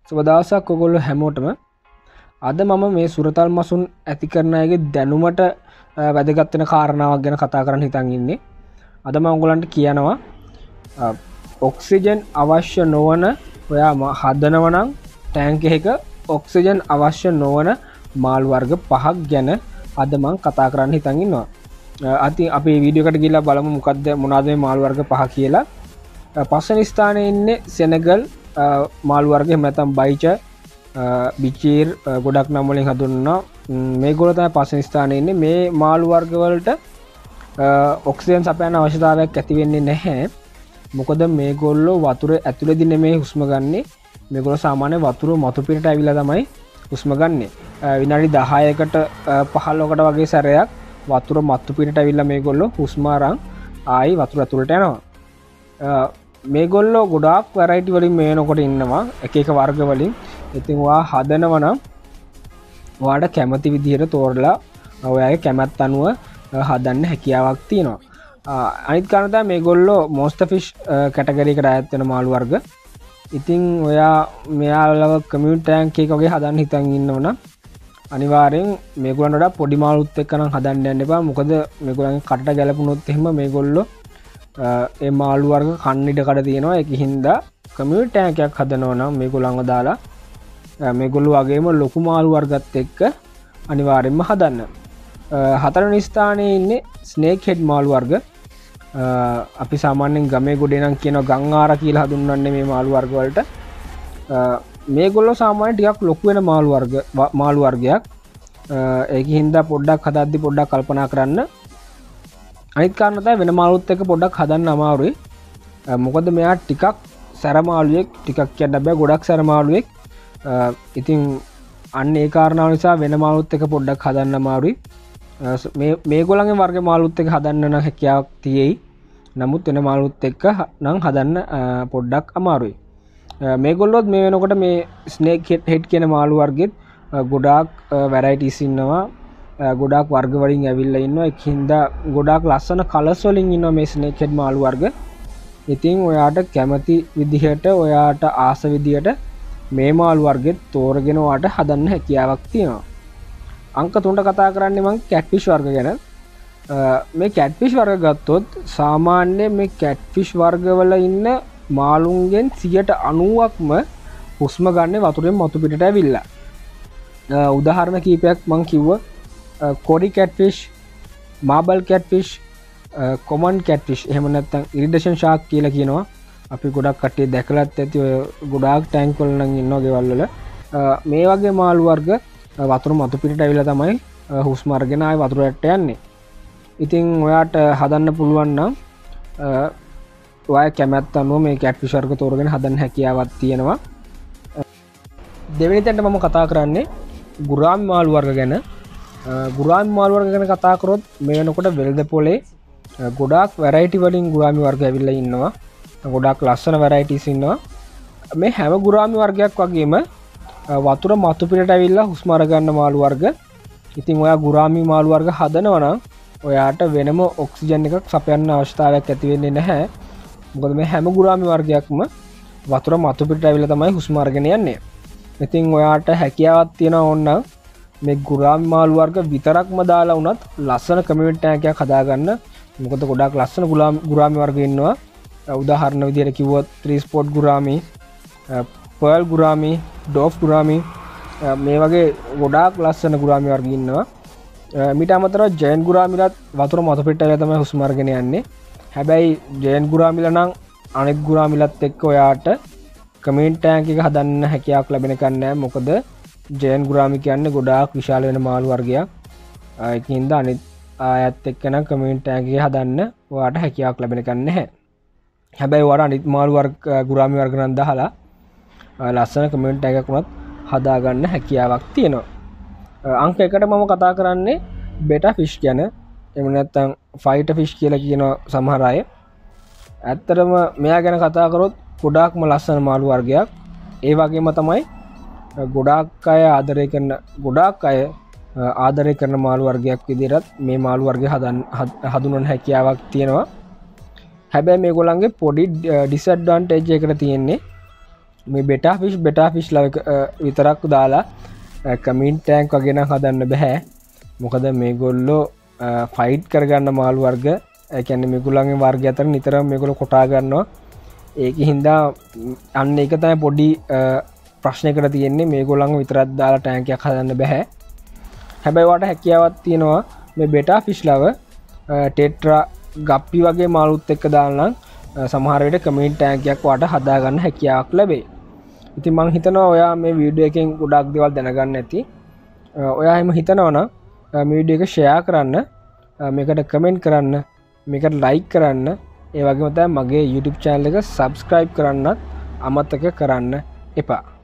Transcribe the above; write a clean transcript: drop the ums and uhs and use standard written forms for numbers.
සුබ දවසක් ඔයගොල්ලෝ හැමෝටම. අද මම මේ සුරතල් මසුන් ඇති කරන අයගේ දැනුමට වැදගත් වෙන කාරණාවක් ගැන කතා කරන්න හිතන් ඉන්නේ. අද මම ඔයගොල්ලන්ට කියනවා ඔක්සිජන් අවශ්‍ය නොවන ඔයා හදනවා නම් ටැංක් එකක ඔක්සිජන් අවශ්‍ය නොවන මාළු වර්ග 5ක් ගැන අද මම කතා කරන්න හිතන් ඉන්නවා. අතින් අපි වීඩියෝ එකට ගිහලා බලමු මොනවද මේ මාළු වර්ග 5 කියලා. පස්වෙනි ස්ථානයේ ඉන්නේ සෙනගල් මාළු වර්ග. එහෙම නැත්නම් බයිච, බිචීර් ගොඩක් නම් වලින් හඳුන්වනවා. මේගොල්ලෝ තමයි පස්වෙනි ස්ථානයේ ඉන්නේ. මේ මාළු වර්ග වලට ඔක්සිජන් සපයන අවශ්‍යතාවයක් ඇති වෙන්නේ නැහැ. මොකද මේගොල්ලෝ වතුර ඇතුළේදී නෙමෙයි හුස්ම ගන්නෙ. මේගොල්ලෝ සාමාන්‍ය වතුර මතු පිටට ඇවිල්ලා තමයි හුස්ම ගන්නෙ. විනාඩි 10කට 15කට වගේ සැරයක් වතුර මතු පිටට ඇවිල්ලා මේගොල්ලෝ හුස්ම අරන් ආයි වතුර ඇතුළට යනවා. මේගොල්ලෝ ගොඩාක් වැරයිටි වලින් මේනකොට ඉන්නවා, එක එක වර්ග වලින්. ඉතින් ඔයා හදනවා නම් ඔයාට කැමති විදිහට තෝරලා ඔයාගේ කැමැත්ත අනුව හදන්න හැකියාවක් තියෙනවා. අනිත් කාරණා තමයි මේගොල්ලෝ මොස්ටර් ෆිෂ් කැටගරි එකට අයත් වෙන මාළු වර්ග. ඉතින් ඔයා මෙයාලව කමියුනිටි ටැංක් එකක වගේ හදන්න හිතන් ඉන්නවනම් අනිවාර්යෙන් මේගොල්ලන්ට වඩා පොඩි මාළුත් එක්ක නම් හදන්න යන්න එපා. මොකද මේගොල්ලන්ගේ කටට ගැලපුණොත් එහෙම මේගොල්ලෝ ඒ මාළු වර්ග කන්න ඉඩ කඩ තියෙනවා. ඒක හින්දා කමියුනිටි ටැංක් එකක් හදනවා නම් මේගොල්ලන්ව දාලා මේගොල්ලෝ වගේම ලොකු මාළු වර්ගත් එක්ක අනිවාර්යෙන්ම හදන්න. හතරවෙනි ස්ථානයේ ඉන්නේ ස්නේක් හෙඩ් මාළු වර්ග. අපි සාමාන්‍යයෙන් ගමේ ගොඩේ නම් කියනවා ගංආර කියලා හඳුන්වන්නේ මේ මාළු වර්ග වලට. මේගොල්ලෝ සාමාන්‍යයෙන් ටිකක් ලොකු වෙන මාළු වර්ගයක්. ඒක හින්දා පොඩ්ඩක් හදද්දි පොඩ්ඩක් කල්පනා කරන්න. අනිත් කාරණා තමයි වෙන මාළුත් එක්ක පොඩ්ඩක් හදන්න අමාරුයි. මොකද මෙයා ටිකක් සැර මාළුවෙක්, ටිකක් කියන්න බෑ ගොඩක් සැර මාළුවෙක්. ඉතින් අන්න ඒ කාරණාව නිසා වෙන මාළුත් එක්ක පොඩ්ඩක් හදන්න අමාරුයි. මේගොල්ලන්ගේ වර්ග මාළුත් එක්ක හදන්න නම් හැකියාවක් තියෙයි. නමුත් වෙන මාළුත් එක්ක නම් හදන්න පොඩ්ඩක් අමාරුයි. මේගොල්ලොත් මේ වෙනකොට මේ ස්නේක් හෙඩ් කියන මාළු වර්ගෙත් ගොඩාක් වැරයිටිස් ඉන්නවා. ගොඩාක් වර්ග වලින් ඇවිල්ලා ඉන්නවා. ඒක හින්දා ගොඩාක් ලස්සන කලර්ස් වලින් ඉන්නවා මේ ස්නේක් හෙඩ් මාළු වර්ග. ඉතින් ඔයාට කැමති විදිහට, ඔයාට ආස විදිහට මේ මාළු වර්ගෙත් තෝරගෙන ඔයාට හදන්න හැකියාවක් තියෙනවා. අංක 3ට කතා කරන්නේ මම කැට්ෆිෂ් වර්ග ගැන. මේ කැට්ෆිෂ් වර්ග ගත්තොත් සාමාන්‍ය මේ කැට්ෆිෂ් වර්ගවල ඉන්න මාළුන්ගෙන් 90%ක්ම හුස්ම ගන්න වතුරෙන් මතු පිටට ඇවිල්ලා. උදාහරණ කීපයක් මම කිව්වා. කොඩි කැට්ෆිෂ්, මාබල් කැට්ෆිෂ්, කොමන් කැට්ෆිෂ්, එහෙම නැත්නම් ඉරිඩේෂන් ෂාක් කියලා කියනවා. අපි ගොඩක් කට්ටිය දැකලත් ඇති. ඔය ගොඩාක් ටැංක් වල නම් ඉන්නවා ගෙවල් වල. මේ වගේ මාළු වර්ග වතුර මතු පිටට ඇවිල්ලා තමයි හුස්ම අරගෙන ආයි වතුරට යන්නේ. ඉතින් ඔයාට හදන්න පුළුවන් නම් ඔයා කැමැත්ත අනුව මේ කැට්ෆිෂ් වර්ග තෝරගෙන හදන්න හැකියාවක් තියෙනවා. දෙවෙනි තැනට මම කතා කරන්නේ ගුරාමි මාළු වර්ග ගැන. ගුරාමි මාළු වර්ග ගැන කතා කරොත් මේ වෙනකොට වෙළඳ පොලේ ගොඩාක් වැරයිටි වලින් ගුරාමි වර්ග ඇවිල්ලා ඉන්නවා. ගොඩාක් ලස්සන වැරයිටිස් ඉන්නවා. මේ හැම ගුරාමි වර්ගයක් වගේම වතුර මතු පිටට ඇවිල්ලා හුස්ම අරගන්න මාළු වර්ග. ඉතින් ඔයා ගුරාමි මාළු වර්ග හදනවා නම් ඔයාට වෙනම ඔක්සිජන් එකක් සපයන්න අවශ්‍යතාවයක් ඇති වෙන්නේ නැහැ. මොකද මේ හැම ගුරාමි වර්ගයක්ම වතුර මතු පිටට ඇවිල්ලා තමයි හුස්ම අරගෙන යන්නේ. ඉතින් ඔයාට හැකියාවක් තියෙනවා ඕනනම් මේ ගුරාමි මාළු වර්ග විතරක්ම දාලා වුණත් ලස්සන කමියුනිටි ටැංක් එකක් හදාගන්න. මොකද ගොඩාක් ලස්සන ගුරාමි වර්ග ඉන්නවා. උදාහරණ විදිහට කිව්වොත් 3 ස්පොට් ගුරාමි, පර්ල් ගුරාමි, ඩෝෆ් ගුරාමි, මේ වගේ ගොඩාක් ලස්සන ගුරාමි වර්ග ඉන්නවා. මීට අමතරව ජයන්ට් ගුරාමිලත් වතුර මතු පිටට ඇවිල්ලා තමයි හුස්ම අරගෙන යන්නේ. හැබැයි ජයන්ට් ගුරාමිලා නම් අනෙක් ගුරාමිලත් එක්ක ඔයාට කමියුනිටි ටැංක් එක හදන්න හැකියාවක් ලැබෙන එකක් නැහැ. මොකද ජයන්ට් ගුරාමි කියන්නේ ගොඩාක් විශාල වෙන මාළු වර්ගයක්. ඒකින්ද අනිත් අයත් එක්ක නම් කමියුනිටි ටැංක් එක හදන්න ඔයාට හැකියාවක් ලැබෙන එකක් නැහැ. හැබැයි ඔයාලා අනිත් මාළු වර්ග ගුරාමි වර්ග නම් දාලා ලස්සන කමියුනිටි ටැංක් එකක් උනත් හදාගන්න හැකියාවක් තියෙනවා. අංක 1ට මම කතා කරන්නේ බෙටා ෆිෂ් ගැන. එහෙම නැත්නම් ෆයිටර් ෆිෂ් කියලා කියන සමහර අය. ඇත්තටම මෙයා ගැන කතා කරොත් ගොඩාක්ම ලස්සන මාළු වර්ගයක්. ඒ වගේම තමයි ගොඩාක් අය ආදරය කරන මාළු වර්ගයක් විදිහට මේ මාළු වර්ගය හඳුන්වන්න හැකියාවක් තියෙනවා. හැබැයි මේගොල්ලන්ගේ පොඩි ඩිස්ඇඩ්වාන්ටේජ් එකකට තියෙන්නේ මේ බෙටා ෆිෂ් ලව විතරක් දාලා කමින් ටෑන්ක් වගෙන හදන්න බැහැ මොකද මේ ගොල්ලෝ ෆයිට් කරගන්න මාළු වර්ග ඇැන මෙකුලන්ගේ වර්ග අතර නිතර මෙකුල කොටාගන්නවා ඒක හින්දා අන්න එක තයි පොඩි ප්‍රශ්නයකට තියෙන්නේ මේ ගොල්ලඟ විතරත් දාලා ටෑන්කයක් හදන්න බැහැ හැබැයිවට හැකියාවත් තියෙනවා මේ බෙටා ෆිෂ් ලව ටෙට්‍රා ගප්පි වගේ මාළුත් එක්ක දාලනම් සමහරයට කමින් ටෑන්කයක් වාට හදාගන්න හැකියාවක් ලැබේ ඉති මං හිතනවා ඔයා මේ වීඩියෝ එකෙන් ගොඩක් දෙවල් දැනගන්න ඇති ඔයා එම හිතනවන මීඩිය එක ෂයා කරන්න මේකට කමෙන්ට් කරන්න මේකට ලයික් කරන්න ඒ වගේම තමයි මගේ YouTube channel එක subscribe කරන්නත් අමතක කරන්න එපා